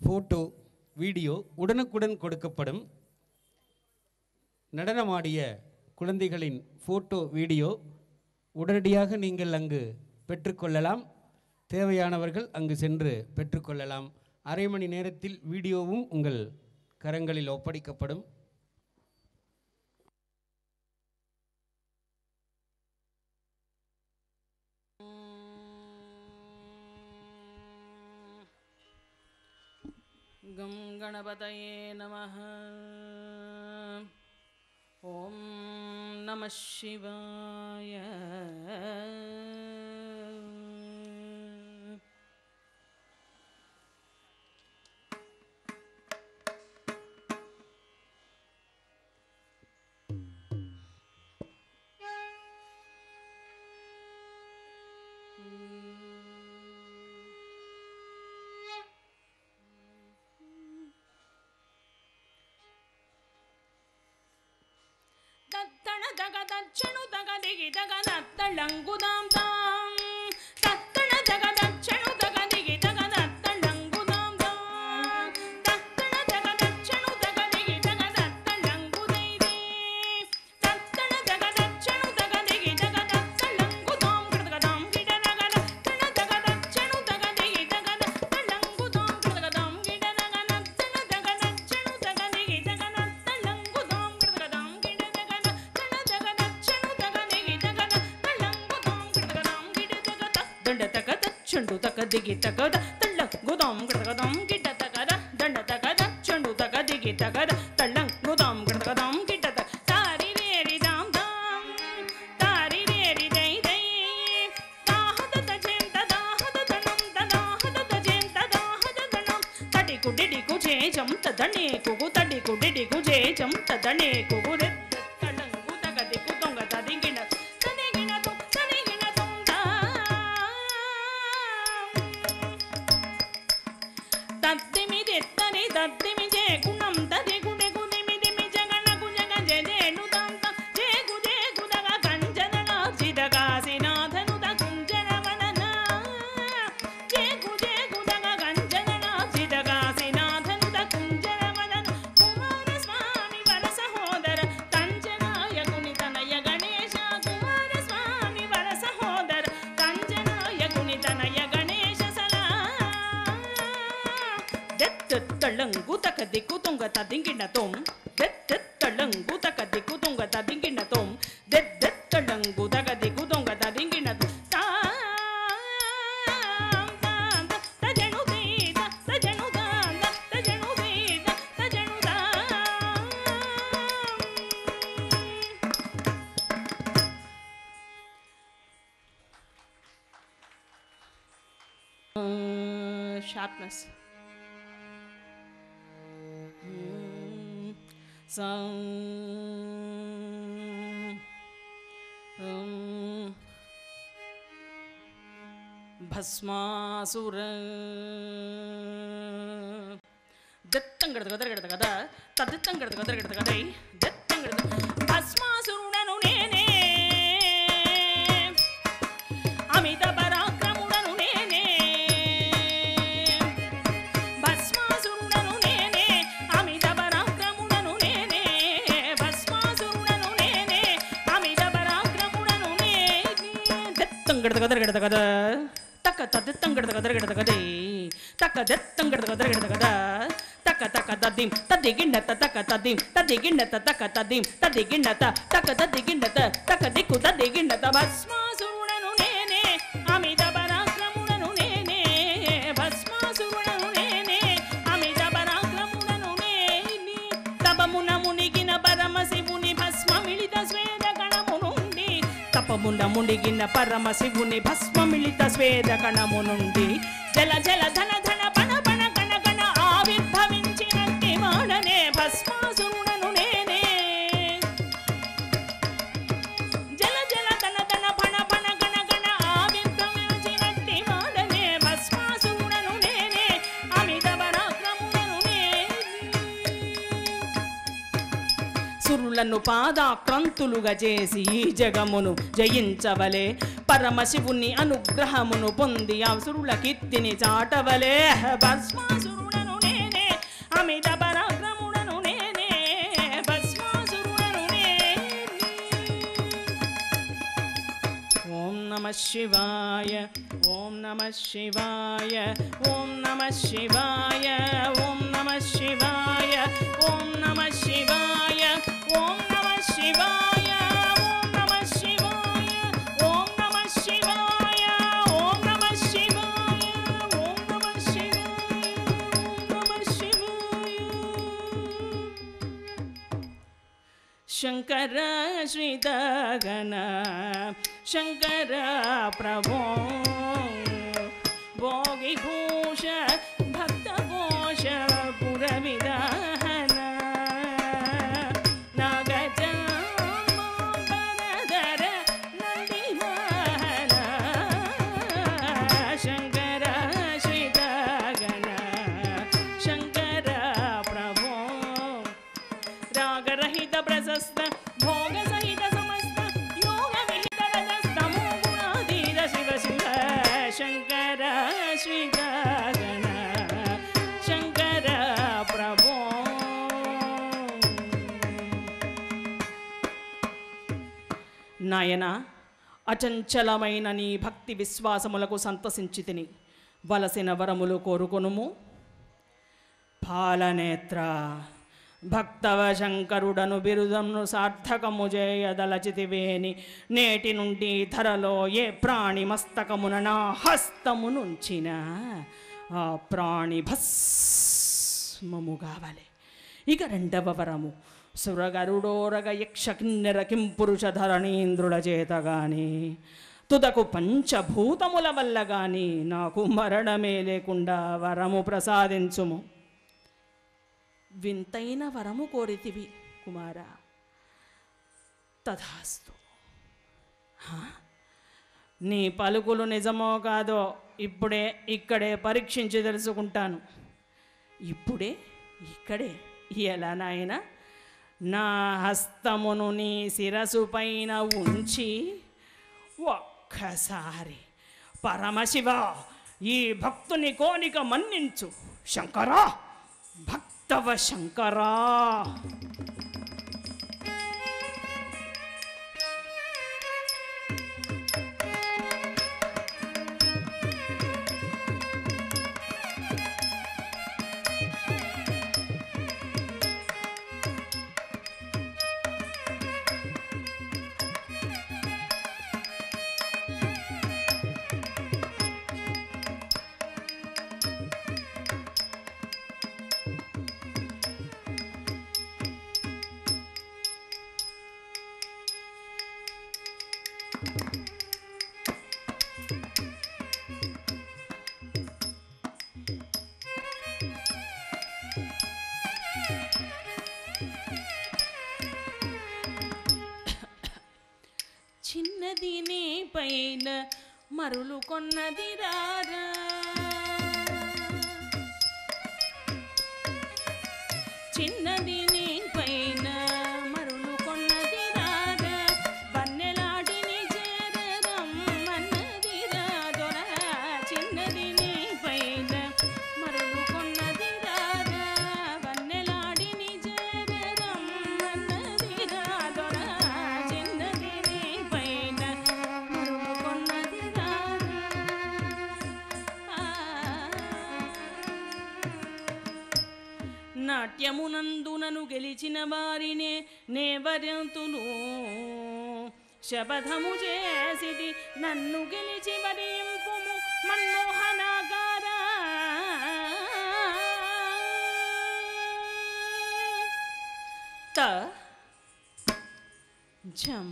Photo video உடனுக்குடன் கொடுக்கப்படும். நடனமாடிய குழந்தைகளின் ஃபோட்டோ வீடியோ உடனடியாக நீங்கள் அங்கு பெற்றுக்கொள்ளலாம். தேவையானவர்கள் அங்கு சென்று பெற்றுக்கொள்ளலாம். அரை மணி நேரத்தில் வீடியோவும் உங்கள் கரங்களில் ஒப்படைக்கப்படும். गं गणपतये नमः। ओम नमः शिवाय। Chanu daga digi daga natta langudam dam. Tattana daga chanu daga digi daga natta langudam dam. Tattana daga chanu daga digi daga natta langudai de. Tattana daga chanu daga digi daga natta langudam daga dam gida daga tattana daga chanu daga digi daga natta langudam daga dam gida daga nattana daga chanu daga digi daga natta langudam daga dam gida daga ದಂಡ ತಗದ ಚಂಡು ತಗ ದಿಗಿ ತಗದ ತಳ್ಳಂಗ್ ಗುದಾಮ್ ಗಡಗದಂ ಗಿಡ್ಡ ತಗದ ದಂಡ ತಗದ ಚಂಡು ತಗ ದಿಗಿ ತಗದ ತಳ್ಳಂಗ್ ಗುದಾಮ್ ಗಡಗದಂ ಗಿಡ್ಡ ತಗ ತಾರಿ ರೇರಿ ದಾಮ್ ದಾಮ್ ತಾರಿ ರೇರಿ ದೈ ದೈ ದಾಹದ ತಜೆಂತ ದಾಹದ ದಣಂ ದಾಹದ ತಜೆಂತ ದಾಹದ ದಣಂ ತಡಿ ಕುಡಿಡಿ ಕುಜೆ ಜಂ ತದಣೆ ಕುಗು ತಡಿ ಕುಡಿಡಿ ಕುಜೆ ಜಂ ತದಣೆ ಕುಗು ದೆ ತಳ್ಳಂಗ್ ಗುತಗ ದಿಕು ತೊಂಗ ತದಿಂಗಿನ दत्तिमि जे गुणं तदि गुणे गुदिमि दिमि जगन गुजग जे जेनु दंत जे गुजे गुदग कंजन चिदगासिनाथनु द कुंजन वदन जे गुजे गुदग कंजन चिदगासिनाथनु द कुंजन वदन कुमार स्वामी वर सहोदर कंजनाय गुणितनय गणेश कुमार स्वामी वर सहोदर कंजनाय गुणितनय गणेश सला तळंगु तकदिकु तुंग तदिंगिन तोम दत्त तळंगु तकदिकु तुंग तदिंगिन तोम दत्त तळंगु तकदिकु तुंग तदिंगिन ताम ताम तजनु दीद तजनु दान तजनु दीद तजनु दाम sharpness भस्मासुर दत्तंगड़ गदरगड़ तदित्तंगड़ गदरगड़ गदई दत्तंगड़ भस्मासुरुडनु नेने अमित पराक्रमुडनु नेने भस्मासुरुडनु नेने अमित पराक्रमुडनु नेने भस्मासुरुडनु नेने अमित पराक्रमुडनु नेने दत्तंगड़ गदरगड़ तक तदित्तंगड़ गदरगड़ गदई तक दत्तंगड़ गदरगड़ गद तक तक तदिम तदिगिन्नत तक तदिम तदिगिन्नत तक तदिम तदिगिन्नत तक तदिगिन्नत तक दिक्कु तदिगिन्नत भस्मासुरुडनु नेने अमित पराक्रमुडनु नेने भस्मासुरुडनु नेने अमित पराक्रमुडनु नेने तपमुन मुनिगिन परमशिवुनि भस्ममिलित स्वेद गणमुनुंडि तपमुन मुनिगिन परमशिवुनि भस्ममिलित स्वेद गणमुनुंडि जल जल धन धन पण पण गण गण आविर्भविंचिनट्टि माडने भस्मासुरुडनु नेने जल जल धन धन पण पण गण गण आविर्भविंचिनट्टि माडने भस्मासुरुडनु नेने अमित पराक्रमुडनु नेने సురులను పాదాక్రాంతులుగా చేసి ఈ జగమును జయించవలే పరమశివుని అనుగ్రహమును పొంది ఆ సురుల కీర్తిని చాటవలే భస్మాసురుడను నేనే शिवाय ओम नमः शिवाय ओम नमः शिवाय ओम नमः शिवाय ओम नमः शिवाय ओम नमः शिवाय ओम नमः शिवाय ओम नमः शिवाय ओम नमः शिवाय ओम नमः शिवाय ओम नमः शिवाय शंकर श्रीदगन शंकर प्रभो भोगिभूष भक्तघोष पुरविदहन नागजाम्बरधर नंदिवाहन शंकर श्रीदगन शंकर प्रभो रागरहित प्रशस्त भोग सहित समस्त योग विहित रजस्तमो गुणाधीर शिव शिव शंकर श्रीगगन शंकर प्रभो నాయన అచంచలమైన నీ భక్తి విశ్వాసములకు సంతసించితిని వలసిన వరములు కోరుకొనుము పాలనేత్ర భక్తవ శంకరుడను బిరుదమును సార్థకము చేయదలచితివేని నేటి నుండి ధరలో ఏ ప్రాణి మస్తకమున నా హస్తమునుంచిన ఆ ప్రాణి భస్మము కావాలి. ఇక రెండవ వరము సురగరుడోరగ యక్ష కిన్నెర కింపురుష ధరణీంద్రుల చేత గాని తుదకు పంచభూతముల వల్ల గాని నాకు మరణమే లేకుండా వరము ప్రసాదించుము. వింతైన వరము కోరితివి కుమారా, తథాస్తు. నీ పలుకులు నిజమో కాదో ఇప్పుడే ఇక్కడే పరీక్షించి తెలుసుకుంటాను. ఇప్పుడే ఇక్కడే ఎలా నాయనా? నా హస్తమును నీ శిరసు పైన ఉంచి ఒక్కసారి పరమశివ ఈ భక్తుని కోరిక మన్నించు. శంకరా, భక్తవ శంకరా. చిన్నది నీ పైన మరులు కొన్నది రారా, చిన్నది నీ పైన మరులు కొన్నది రారా, వన్నెలాడిని చేరరమ్మన్నది రాదొరా. చిన్నది నీ పైన మరులు కొన్నది రారా, వన్నెలాడిని చేరరమ్మన్నది రాదొరా. చిన్నది నీ పైన మరులు కొన్నది రారా. నాట్యమునందునను గెలిచిన వారినే నేవరంతును, శపథము చేసిది నన్ను గెలిచి వరింపుము మన్మోహనాగారా. త జం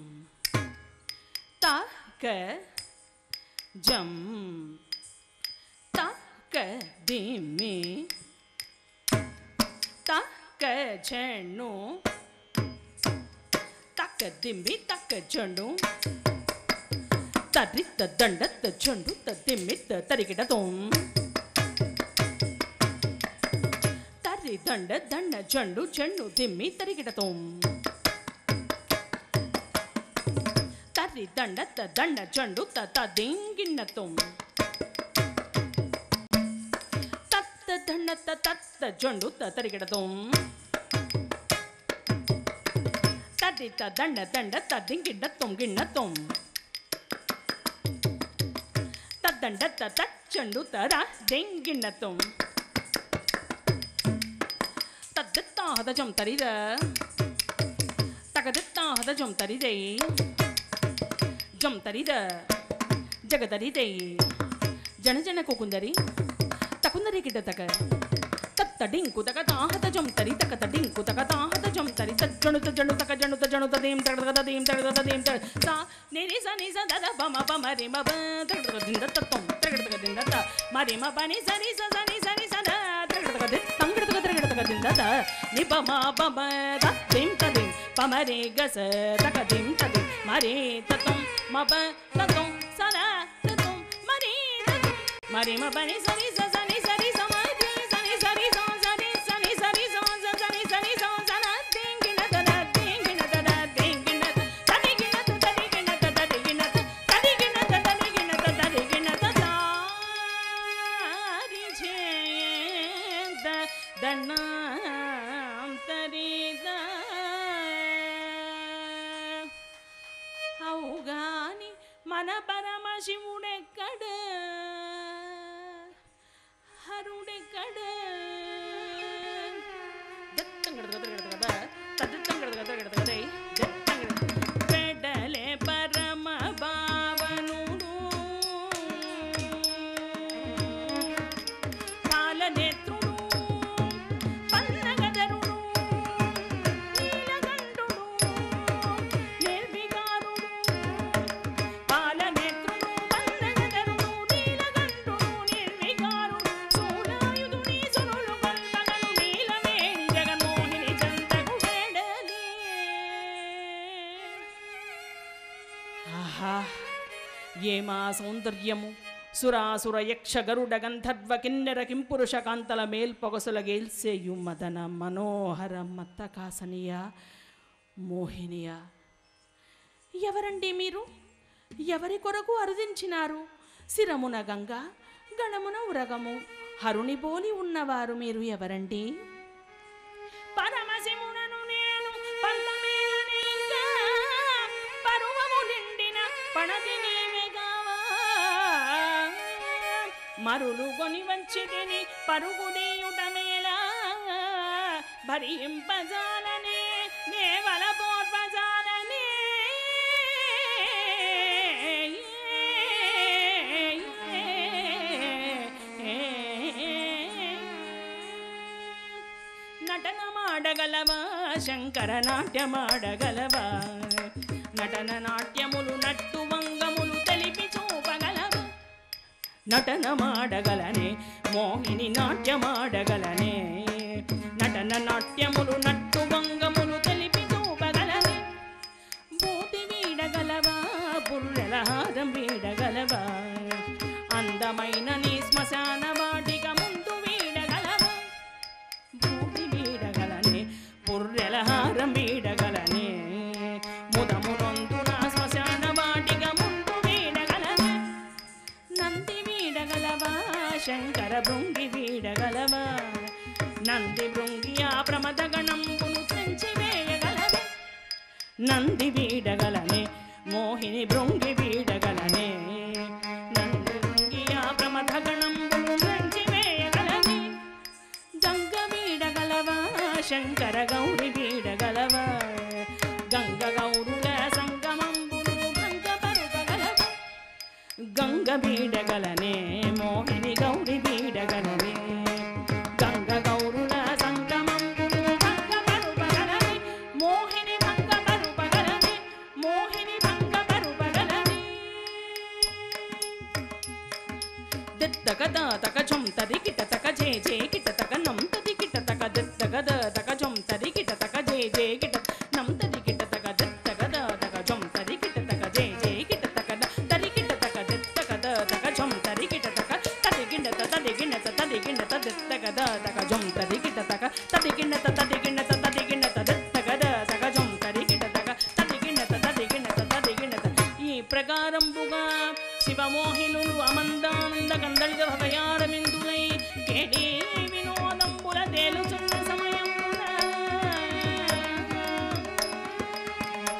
త క జం త క దిమ్మి తక్క చెండు తక్క దిమ్మి తక్క చెండు తరిత దండత చెండు తిమ్మి తరికిట తోం తరి దండ దండ చెండు చెండు తిమ్మి తరికిట తోం తరి దండ దండ చెండు దింగిన్న తోం దండత తత్త జండు తరిగిడదం తరిత దండ దండ తదింగిడ్డ తొంగిడ్డ తొం దండత తచ్చండు తర దెంగిణతం తద్దత్తా హదజం తరిద తగదత్తా హదజం తరిదై జం తరిద జగదరిదై జన జన కుకుందరి తకుందరి గిడ్డ తక తడింకు తక తాహత జం తరి తక తడింకు తక తాహత జం తరి తజణుత జణుతక జణుత జణుత దేం తగద దేం తగద దేం తగ సా నిరి స ని స దద బ మ ప మ రి మ బ తగద దింద తత్తం తగద దింద త మ రి మ ప ని స ని స ని స ని స ద తగద ది తగద దింద త ని ప మ ప మ ద దేం త దేం ప మ రి గ స తక దేం త దేం మ రి తత్తం మ ప తత్తం స న తత్తం మ రి తత్తం మ రి మ ప ని స ని స ని స ని స మ మన పరమశివుడెక్కడ హరుడెక్కడ పెడలే పరమ భావనుడు పాలనేత్రుడు పన్నగధరుడు నీలకంఠుడు నిర్వికారుడు పాలనేత్రుడు పన్నగధరుడు నీలకంఠుడు నిర్వికారుడు సూలాయుధుని సురులు పల్పగలు నీలమేణి జగన్మోహిని చందకు వేడలి ఆహా ఏమా సౌందర్యము సురాసుర యక్ష గరుడ గంధర్వ కిన్నెర కింపురుష కాంతల మేల్పొగసుల గేల్సేయు మదన మనోహర మత్తకాసనియ మోహినియ. ఎవరండి మీరు? ఎవరి కొరకు అరుదించినారు? శిరమున గంగ గణమున ఉరగము హరుని పోలి ఉన్నవారు మీరు ఎవరండి? పరమశివుడను నేను పల్లమేలనేగా పరువము నిండిన పణది నీవెగావా మరులు కొని వచ్చి తిని పరుగుడీయుటమేలా భరింపజాలనే నేవల పోర్పజాలనే నటన మాడగలవా శంకర నాట్యమాడగలవా నటన నాట్యములు నట్టు వంగములు తెలిపి చూపగలవా నటన మాడగలనే మోహిని నాట్యమాడగలనే నటన నాట్యములు నట్టు వంగములు తెలిపి చూపగలనే బూతి వీడగలవా బుర్రెల హారం వీడగలవా అందమైన నీ శ్మశాన వాటిక ముందు వీడగలవా బూతి వీడగలనే బుర్రెల హారం వీడగలనే ముదమునొందున శ్మశాన వాటిక ముందు వీడగలనే నంది వీడగలవా శంకర భృంగి వీడగలవా నంది భృంగి ఆ ప్రమద గణంబును తెంచి వేయగలవే నంది వీడగలనే మోహిని భృంగి వీడగలనే నంది భృంగి ఆ ప్రమద గణంబును తెంచి వేయగలనే గంగ వీడగలవా శంకర గౌరి వీడగలవా గంగ గౌరుల సంగమంబును గంగ పరుపగలవా గంగ వీడగలనే మోహిని గౌరి వీడగలనే గంగ గౌరుల సంగమంబును గంగ పరుపగలనే మోహిని భంగ పరుపగలనే మోహిని భంగ పరుపగలనే దిత్తగద తకజం తదికిట తక జే జే కిట తక నం తదికిట తక దిత్తగద తకజం తదికిట తక జే జే కిట నం తదికిట తక దిత్తగద తకజం తదికిట తక జే జే కిట తక తదికిట తక దిత్తగద తకజం తదికిట తక తదిగిన తదిగిన తదిగిన తదిత్తగద తకజం తదికిట తక తదిగిన తదిగిన తదిగిన తదిత్తగద తకజం తదికిట తక తదిగిన తదిగిన తదిగిన ఈ ప్రకారంబుగా శివమోహినులు అమందానంద గంధర్వ హృదయారవిందులై కేడి వినోదంబుల తేలుచున్న సమయమున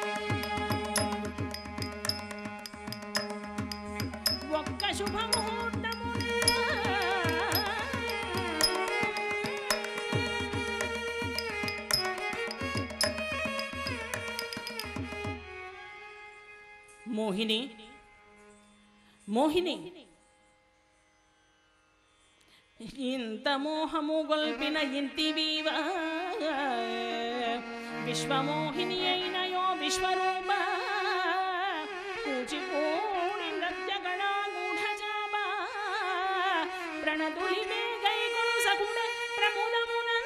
ఒక్క శుభముహూర్తం మోహిని మోహిని ఇంత మోహము గొల్పిన ఇంటివీవా విశ్వమోహిని అయినయో విశ్వరూప కూచిపూడి నృత్యగణ గూఢజామ ప్రణతులివే గైకొను సకుడ ప్రముదమునన్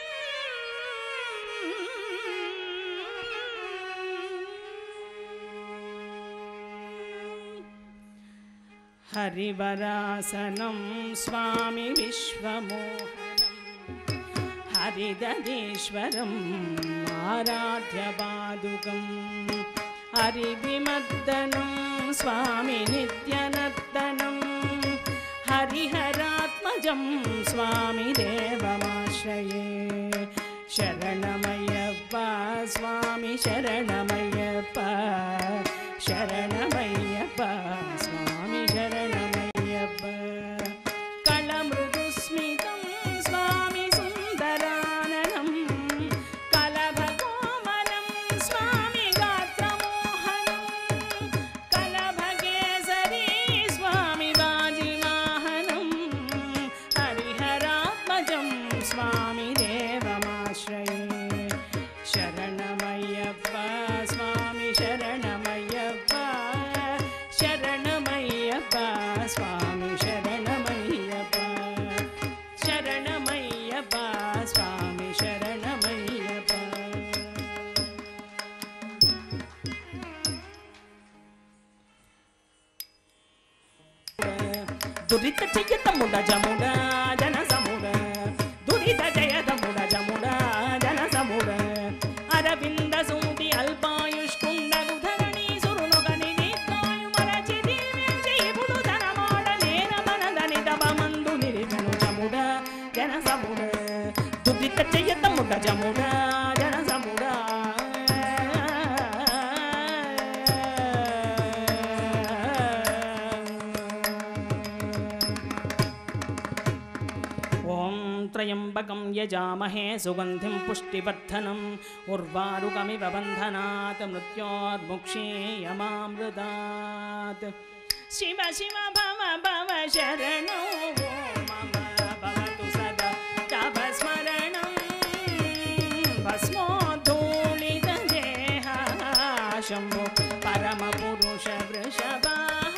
హరివరాసనం స్వామి విశ్వమోహనం హరిదీశ్వరం ఆరాధ్య పాదుకం హరివిమర్దనం స్వామి నిత్యనర్తనం హరిహరాత్మజం స్వామి దేవమాశ్రయే శరణమయ్యప్ప స్వామి శరణమయ్యప్ప శరణమయ్యప్ప స్వామి శరణమయ్యప్ప కళమృదుస్మితం స్వామి సుందరాననం కలభకోమలం స్వామి గాత్రమోహనం కలభకేసరీ స్వామి వాజివాహనం హరిహరాత్మజం స్వామి దేవమాశ్రయే శరణమయ్యప్ప స్వామి శరణమయ్యప్ప శరణమయ్యప్ప స్వామి శరణమయ్యప్ప శరణమయ్యప్ప స్వామి శరణమయ్యప్ప దురిత చెయ్యతముడ జముడ జన సముడ దురిత జయతముడ జముడ జన సముడ అరవింద సూటి అల్పాయుష్కుండగుధరణి సురునుగని నీత్రాయు మరచి దీవించి ఇప్పుడు ధనమాడ నేన మనదని తపమందు నిరిచను జముడ జన సముడ దురిత చెయ్యతముడ జముడ జన సముడ త్రయంబకం యజామహే సుగంధిం పుష్టివర్ధనం ఉర్వారుకమివ బంధనాత్ మృత్యోర్ముక్షీయమామృతాత్ శివ శివ భవ భవ శరణో మమ భవతు సదా తవ స్మరణం భస్మోద్ధూళిత దేహ శంభో పరమ పురుష వృషభా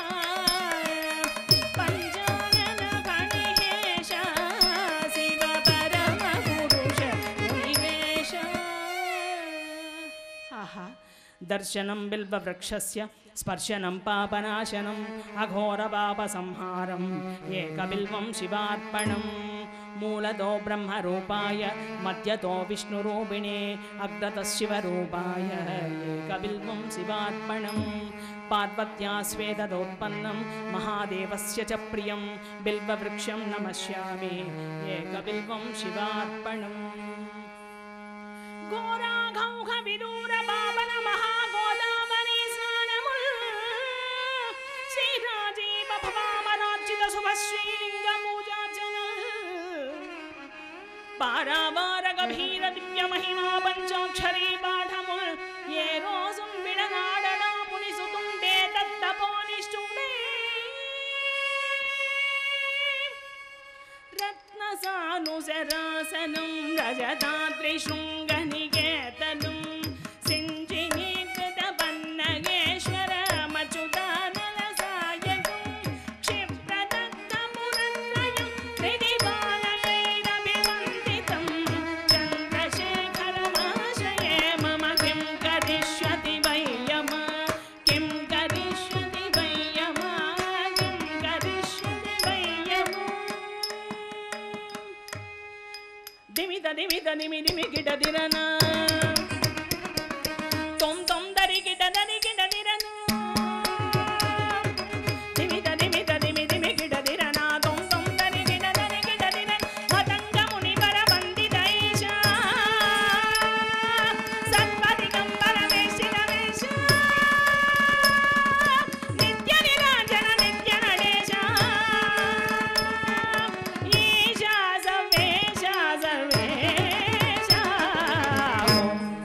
దర్శనం బిల్వవృక్షస్య స్పర్శనం పాపనాశనం అఘోర పాప సంహారం ఏకబిల్వం శివార్పణం మూలతో బ్రహ్మరూపాయ మధ్యతో విష్ణురూపిణే అగ్రతః శివరూపాయ ఏకబిల్వం శివార్పణం పార్వత్యా స్వేదోత్పన్నం మహాదేవస్య చ ప్రియం బిల్వవృక్షం నమస్యామి ఏకబిల్వం శివార్పణం ఘోరాఘౌఘ విదూర పావన మహాగోదావరి స్నానముల్ శ్రీరాజీవ భవామరార్జిత శుభశ్రీలింగ పూజార్చన పారావార గభీర దివ్య మహిమా పంచాక్షరీ పాఠముల్ ఏ రోజు విడనాడడా మునిసుతుండే తత్తపోనిష్ఠుడే రత్నసానుసరాసనం రజతాద్రి శృంగనికేతనం సింజినీకృత పన్నగేశ్వర మచ్యుతానలసాయకం క్షిప్రదత్తమురత్రయం త్రిదివాలకైరభివందితం చంద్రశేఖరమాశ్రయే మమ కిం కరిష్యతి వయ్యమ కిం కరిష్యతి వయ్యమ కిం కరిష్యతి వయ్యమ దిమిద దిమిద నిమి నిమి గిడ దిరన తొం తొం దరి గిడ దిరన దిమిద దిమిద నిమి నిమి గిడ దిరన తొం తొం దరి గిడ దిరన మతంగ ముని పర వందిత ఈశ సత్పదిగంబర వేషిన వేష నిత్య నిరాజన నిత్య నడేశ ఈశ సర్వేశ సర్వేశ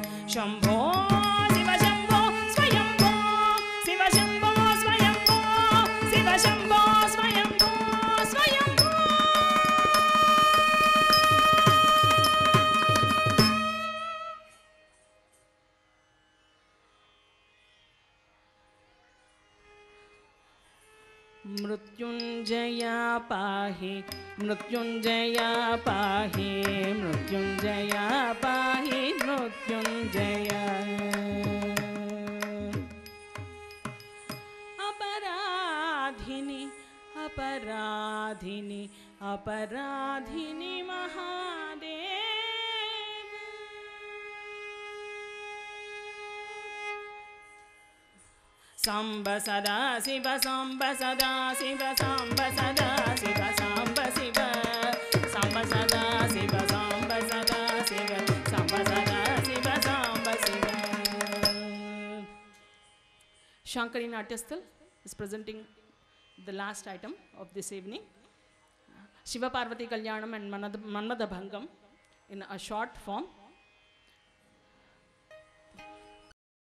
मृत्युञ्जया पाहि मृत्युञ्जया पाहि मृत्युञ्जया पाहि मृत्युञ्जया अपराधिनि अपराधिनि अपराधिनि महादेव सांब सदा शिव सांब सदा शिव सांब सदा शिव सांब शिव सांब सदा शिव सांब सदा शिव सांब सदा Shiv Samba Shiv. Shankari Natyasthal is presenting the last item of this evening. Shiva Parvati Kalyanam and Manmada Bhangam in a short form.